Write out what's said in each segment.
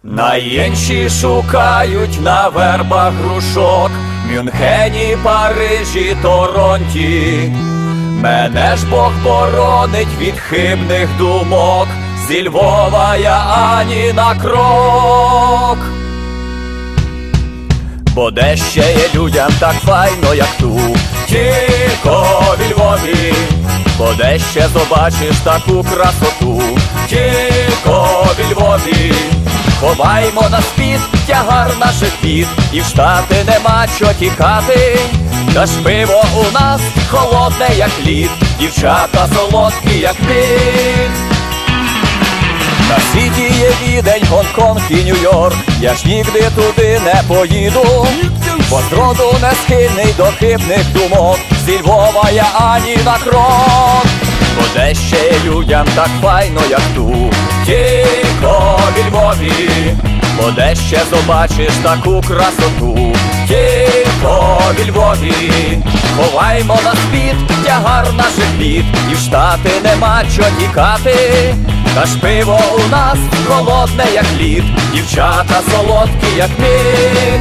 Найінші шукають на вербах грушок, Мюнхені, Парижі, Торонті. Мене ж Бог боронить від хибних думок, зі Львова я ані на крок. Бо де ще є людям так файно, як тут, тільки в Львові. Бо де ще побачиш таку красоту, тільки в Львові. Ховаймо на спід тягар наших бід, і в Штати нема чо тікати. Та ж пиво у нас холодне, як лід, дівчата солодкі, як мід. На світі є Відень, Гонконг і Нью-Йорк, я ж нігде туди не поїду, бо зроду не схильний до хибних думок, зі Львова я ані на крок. Бо де ще є людям так файно, як тут, тільки в Львові. Бо де ще побачиш таку красоту, тільки в Львові. Ховаймо на спід тягар наших бід, і в Штати нема чо тікати. Та ж пиво у нас холодне, як лід, дівчата солодкі, як мід.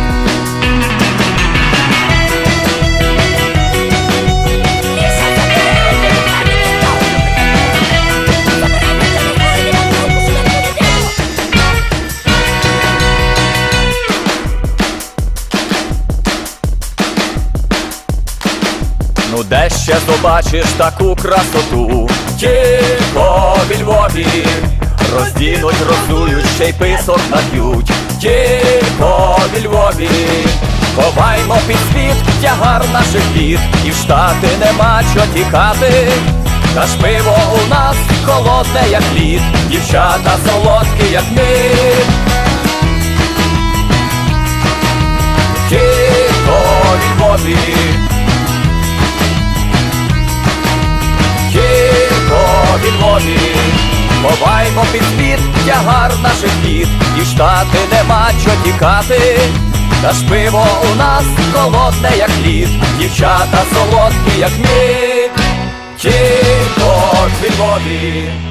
Ну де ще побачиш таку красоту, тільки в Львові. Роздінуть, роздують, ще й писок нап'ють, тільки в Львові. Ховаймо під спід тягар наших бід, і в Штати нема чо тікати. Та ж пиво у нас холодне, як лід, дівчата солодкі, як мід. Тільки в Львові. Ховаймо під спід тягар наших бід, і в Штати нема чо тікати. Та ж пиво у нас холодне, як лід, дівчата солодкі, як мід. Тільки в Львові.